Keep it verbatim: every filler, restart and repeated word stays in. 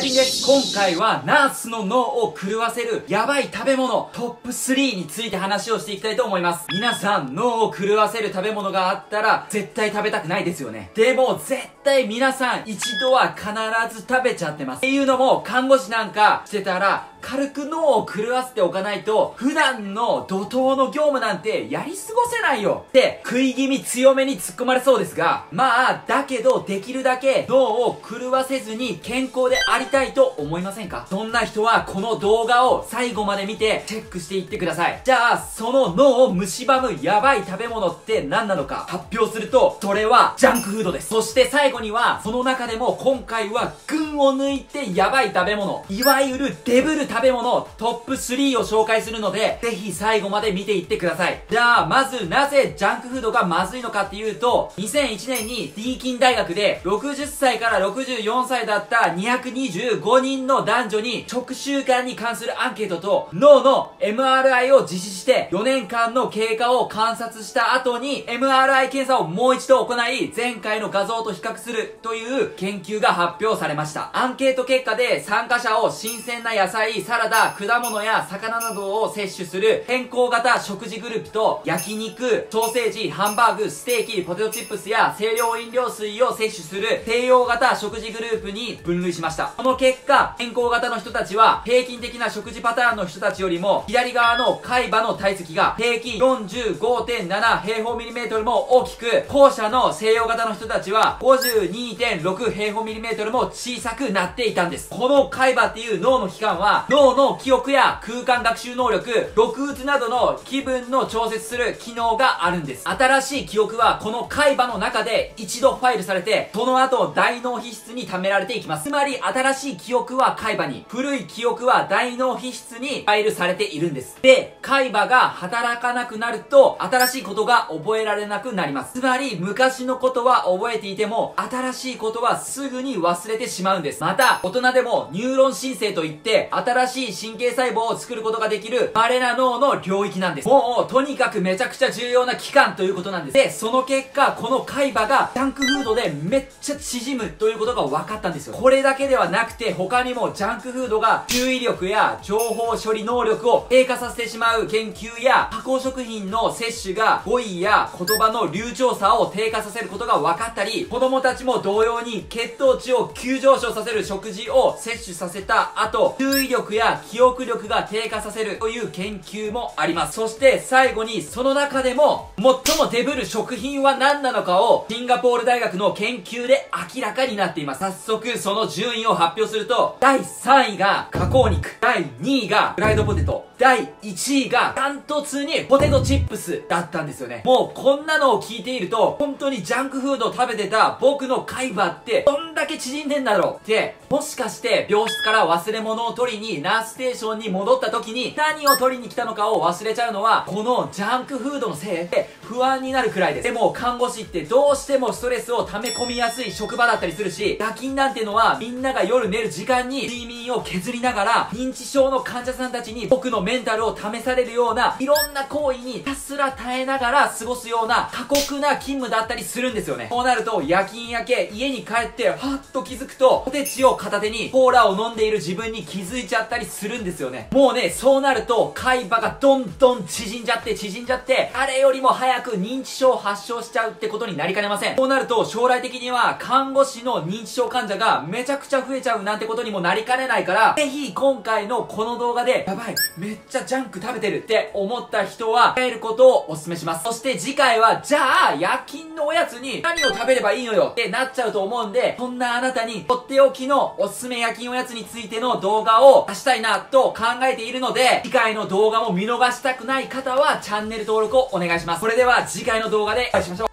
です。今回はナースの脳を狂わせるヤバい食べ物トップスリーについて話をしていきたいと思います。皆さん脳を狂わせる食べ物があったら絶対食べたくないですよね。でも絶対皆さん一度は必ず食べちゃってます。っていうのも看護師なんかしてたら軽く脳を狂わせておかないと普段の怒涛の業務なんてやり過ごせないよって食い気味強めに突っ込まれそうですが、まあだけどできるだけ脳を狂わせずに健康でありたいと思いませんか？そんな人はこの動画を最後まで見てチェックしていってください。じゃあその脳を蝕むヤバい食べ物って何なのか発表すると、それはジャンクフードです。そして最後にはその中でも今回は群を抜いてヤバい食べ物、いわゆるデブル食べ物トップスリーを紹介するので、ぜひ最後まで見ていってください。じゃあまずなぜジャンクフードがまずいのかっていうと、にせんいちねんにディーキン大学でろくじゅっさいからろくじゅうよんさいだったにひゃくにじゅうごにんの男女に食習慣に関するアンケートと脳の エムアールアイ を実施してよねんかんの経過を観察した後に エムアールアイ 検査をもう一度行い、前回の画像と比較するという研究が発表されました。アンケート結果で参加者を新鮮な野菜、サラダ、果物や魚などを摂取する変更型食事グループと、焼肉、ソーセージ、ハンバーグ、ステーキ、ポテトチップスや清涼飲料水を摂取する低用型食事グループに分類しました。この結果、変更型の人たちは平均的な食事パターンの人たちよりも左側の海馬の体積が平均 よんじゅうごてんなな 平方ミリメートルも大きく、後者の西洋型の人たちは ごじゅうにてんろく 平方ミリメートルも小さくなっていたんです。この海馬っていう脳の器官は脳の記憶や空間学習能力、抑うつなどの気分の調節する機能があるんです。新しい記憶はこの海馬の中で一度ファイルされて、その後大脳皮質に貯められていきます。つまり新しい記憶は海馬に、古い記憶は大脳皮質にファイルされているんです。で、海馬が働かなくなると新しいことが覚えられなくなります。つまり昔のことは覚えていても新しいことはすぐに忘れてしまうんです。また大人でもニューロン申請といって新しい神経細胞を作ることができる稀な脳の領域なんです。もうとにかくめちゃくちゃ重要な器官ということなんです。で、その結果この海馬がジャンクフードでめっちゃ縮むということが分かったんですよ。これだけではなくて他にもジャンクフードが注意力や情報処理能力を低下させてしまう研究や、加工食品の摂取が語彙や言葉の流暢さを低下させることが分かったり、子供たちも同様に血糖値を急上昇させる食事を摂取させた後、注意力や記憶力が低下させるという研究もあります。そして最後にその中でも最もデブる食品は何なのかをシンガポール大学の研究で明らかになっています。早速その順位を発表すると、だいさんいが加工肉、だいにいがフライドポテト、だいいちいがダントツにポテトチップスだったんですよね。もうこんなのを聞いていると本当にジャンクフードを食べてた僕の海馬ってどんだけ縮んでんだろうって、もしかして病室から忘れ物を取りにナースステーションに戻った時に何を取りに来たのかを忘れちゃうのはこのジャンクフードのせいで不安になるくらいです。でも看護師ってどうしてもストレスを溜め込みやすい職場だったりするし、夜勤なんてのはみんなが夜寝る時間に睡眠を削りながら認知症の患者さんたちに僕のメンタルを試されるようないろんな行為にひたすら耐えながら過ごすような過酷な勤務だったりするんですよね。こうなると夜勤明け家に帰ってはっと気づくとポテチを片手にコーラを飲んでいる自分に気づいちゃったりするんですよね。もうね、そうなると海馬がどんどん縮んじゃって縮んじゃって誰よりも早く認知症を発症しちゃうってことになりかねません。こうなると将来的には看護師の認知症患者がめちゃくちゃ増えちゃうなんてことにもなりかねないから、ぜひ今回のこの動画でやばいめっちゃジャンク食べてるって思った人は変えることをお勧めします。そして次回はじゃあ夜勤のおやつに何を食べればいいのよってなっちゃうと思うんで、そんなあなたにとっておきのおすすめ夜勤おやつについての動画を出したいなと考えているので、次回の動画も見逃したくない方はチャンネル登録をお願いします。それでは次回の動画でお会いしましょう。